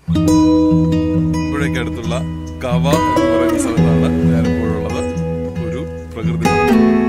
പുഴയ്ക്കടുത്തുള്ള കവ എന്ന് പറയുന്ന സ്ഥലത്താണ് ഞാനിപ്പോഴുള്ളത്. ഒരു പ്രകൃതി